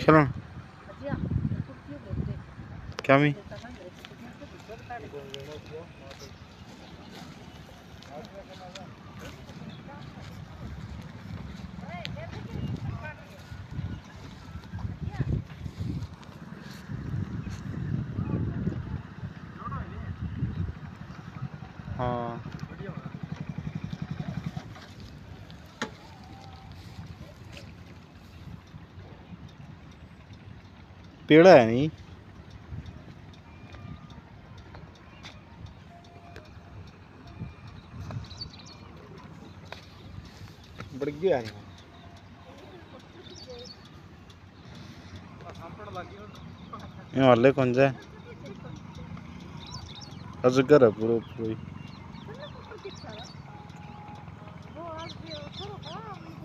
खेलन क्या मी हाँ पेड़ है नहीं बढ़ गया है ये वाले कौन सा अजगर है पूरा पूरा